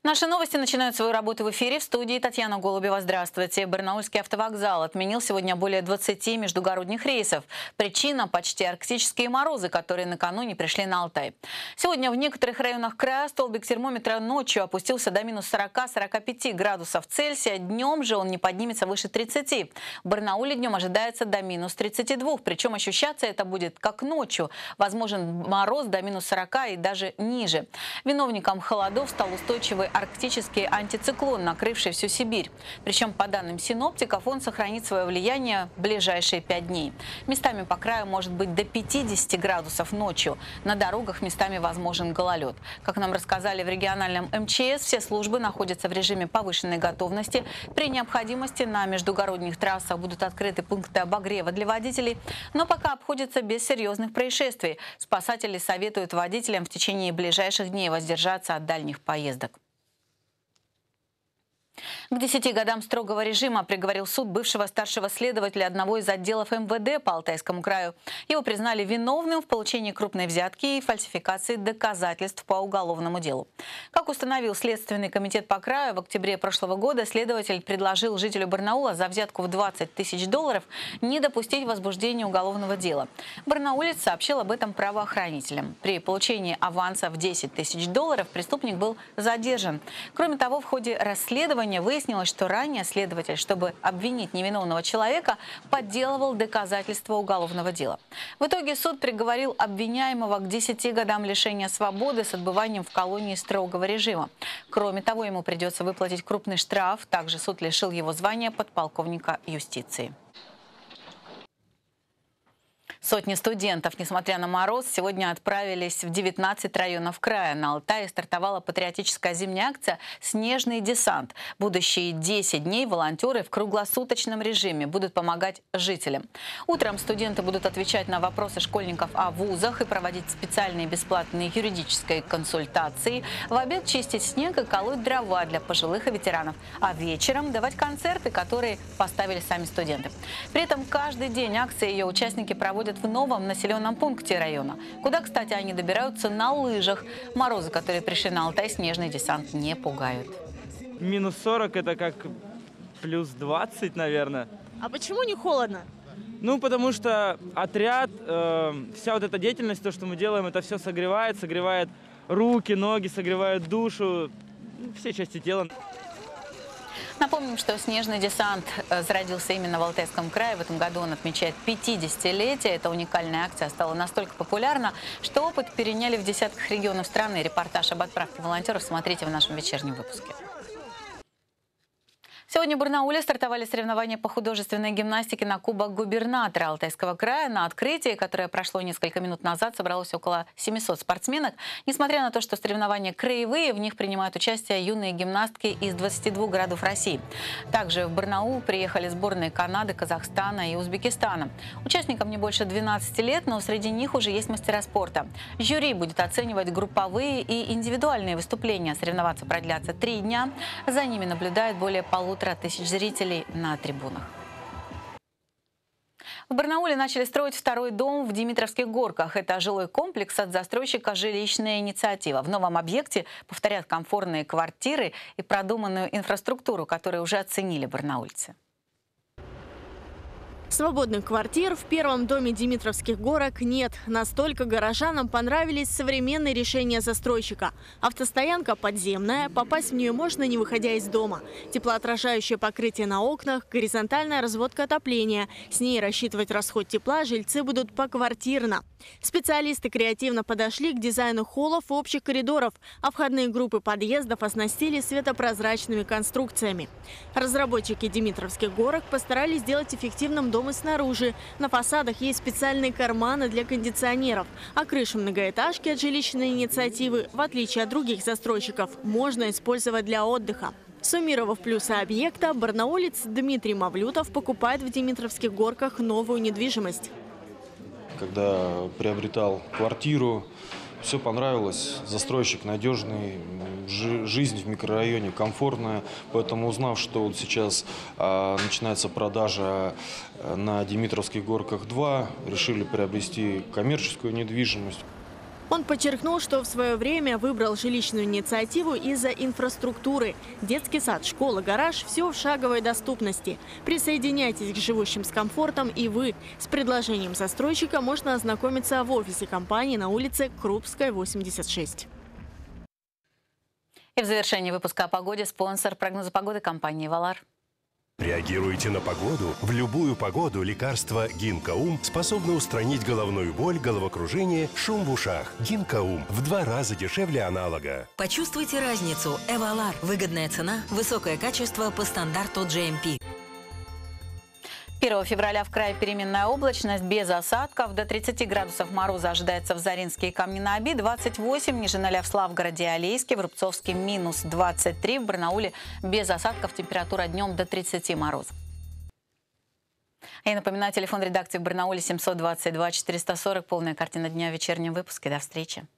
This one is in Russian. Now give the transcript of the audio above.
Наши новости начинают свою работу в эфире. В студии Татьяна Голубева. Здравствуйте. Барнаульский автовокзал отменил сегодня более 20 междугородних рейсов. Причина – почти арктические морозы, которые накануне пришли на Алтай. Сегодня в некоторых районах края столбик термометра ночью опустился до минус 40-45 градусов Цельсия. Днем же он не поднимется выше 30. В Барнауле днем ожидается до минус 32. Причем ощущаться это будет как ночью. Возможен мороз до минус 40 и даже ниже. Виновником холодов стал устойчивый арктический антициклон, накрывший всю Сибирь. Причем, по данным синоптиков, он сохранит свое влияние в ближайшие 5 дней. Местами по краю может быть до 50 градусов ночью. На дорогах местами возможен гололед. Как нам рассказали в региональном МЧС, все службы находятся в режиме повышенной готовности. При необходимости на междугородних трассах будут открыты пункты обогрева для водителей. Но пока обходится без серьезных происшествий. Спасатели советуют водителям в течение ближайших дней воздержаться от дальних поездок. К 10 годам строгого режима приговорил суд бывшего старшего следователя одного из отделов МВД по Алтайскому краю. Его признали виновным в получении крупной взятки и фальсификации доказательств по уголовному делу. Как установил Следственный комитет по краю, в октябре прошлого года следователь предложил жителю Барнаула за взятку в 20 тысяч долларов не допустить возбуждения уголовного дела. Барнаулец сообщил об этом правоохранителям. При получении аванса в 10 тысяч долларов преступник был задержан. Кроме того, в ходе расследования выяснилось, что ранее следователь, чтобы обвинить невиновного человека, подделывал доказательства уголовного дела. В итоге суд приговорил обвиняемого к 10 годам лишения свободы с отбыванием в колонии строгого режима. Кроме того, ему придется выплатить крупный штраф. Также суд лишил его звания подполковника юстиции. Сотни студентов, несмотря на мороз, сегодня отправились в 19 районов края. На Алтае стартовала патриотическая зимняя акция «Снежный десант». Будущие 10 дней волонтеры в круглосуточном режиме будут помогать жителям. Утром студенты будут отвечать на вопросы школьников о вузах и проводить специальные бесплатные юридические консультации. В обед чистить снег и колоть дрова для пожилых и ветеранов. А вечером давать концерты, которые поставили сами студенты. При этом каждый день акции ее участники проводят в новом населенном пункте района, куда, кстати, они добираются на лыжах. Морозы, которые пришли на Алтай, снежный десант не пугают. Минус 40 – это как плюс 20, наверное. А почему не холодно? Ну, потому что отряд, вся вот эта деятельность, то, что мы делаем, это все согревает руки, ноги, согревает душу, все части тела. Напомним, что снежный десант зародился именно в Алтайском крае. В этом году он отмечает 50-летие. Эта уникальная акция стала настолько популярна, что опыт переняли в десятках регионов страны. Репортаж об отправке волонтеров смотрите в нашем вечернем выпуске. Сегодня в Барнауле стартовали соревнования по художественной гимнастике на Кубок губернатора Алтайского края. На открытии, которое прошло несколько минут назад, собралось около 700 спортсменок. Несмотря на то, что соревнования краевые, в них принимают участие юные гимнастки из 22 городов России. Также в Барнаул приехали сборные Канады, Казахстана и Узбекистана. Участникам не больше 12 лет, но среди них уже есть мастера спорта. Жюри будет оценивать групповые и индивидуальные выступления. Соревноваться продлятся 3 дня. За ними наблюдает более 1500 зрителей на трибунах. В Барнауле начали строить второй дом в Димитровских горках. Это жилой комплекс от застройщика «Жилищная инициатива». В новом объекте повторят комфортные квартиры и продуманную инфраструктуру, которую уже оценили барнаульцы. Свободных квартир в первом доме Димитровских горок нет. Настолько горожанам понравились современные решения застройщика. Автостоянка подземная, попасть в нее можно, не выходя из дома. Теплоотражающее покрытие на окнах, горизонтальная разводка отопления. С ней рассчитывать расход тепла жильцы будут поквартирно. Специалисты креативно подошли к дизайну холлов и общих коридоров, а входные группы подъездов оснастили светопрозрачными конструкциями. Разработчики Димитровских горок постарались сделать эффективным дом и снаружи. На фасадах есть специальные карманы для кондиционеров, а крышу многоэтажки от жилищной инициативы, в отличие от других застройщиков, можно использовать для отдыха. Суммировав плюсы объекта, барнаулец Дмитрий Мавлютов покупает в Димитровских горках новую недвижимость. Когда приобретал квартиру, все понравилось. Застройщик надежный, жизнь в микрорайоне комфортная. Поэтому, узнав, что вот сейчас начинается продажа на Димитровских горках 2, решили приобрести коммерческую недвижимость. Он подчеркнул, что в свое время выбрал жилищную инициативу из-за инфраструктуры. Детский сад, школа, гараж – все в шаговой доступности. Присоединяйтесь к живущим с комфортом и вы. С предложением застройщика можно ознакомиться в офисе компании на улице Крупская, 86. И в завершении выпуска о погоде спонсор прогноза погоды компании «Валар». Реагируйте на погоду. В любую погоду лекарство Гинкоум способно устранить головную боль, головокружение, шум в ушах. Гинкоум в 2 раза дешевле аналога. Почувствуйте разницу. Эвалар. Выгодная цена, высокое качество по стандарту GMP. 1 февраля в крае переменная облачность без осадков. До 30 градусов мороза ожидается в Заринске и Камни-на-Оби. 28 ниже 0 в Славгороде и Алейске. В Рубцовске минус 23. В Барнауле без осадков. Температура днем до 30 мороза. Я напоминаю, телефон редакции в Барнауле 722 440. Полная картина дня в вечернем выпуске. До встречи.